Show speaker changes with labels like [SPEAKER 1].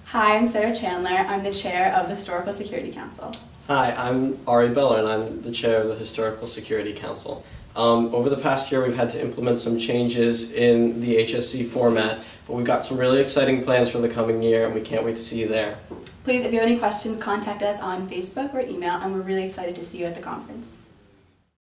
[SPEAKER 1] Hi, I'm Sarah Chandler. I'm the chair of the Historical Security Council.
[SPEAKER 2] Hi, I'm Ari Beller, and I'm the chair of the Historical Security Council. Over the past year, we've had to implement some changes in the HSC format, but we've got some really exciting plans for the coming year, and we can't wait to see you there.
[SPEAKER 1] Please, if you have any questions, contact us on Facebook or email, and we're really excited to see you at the conference.